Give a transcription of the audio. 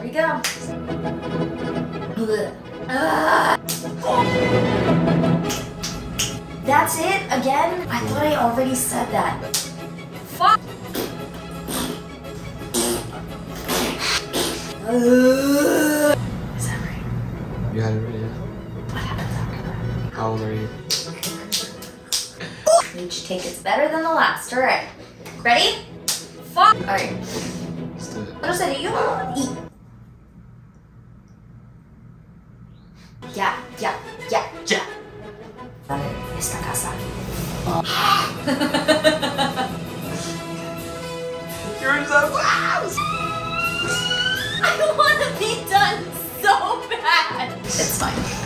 we go. That's it? Again? I thought I already said that. Fuck! Is that right? You had it right, yeah? What happens after that? How old are you? Each take is better than the last. Alright. Ready? Fuck! Alright. Let's do it. What is it? You eat. Yeah. Esta casa. You're so close! I want to be done so bad. It's fine.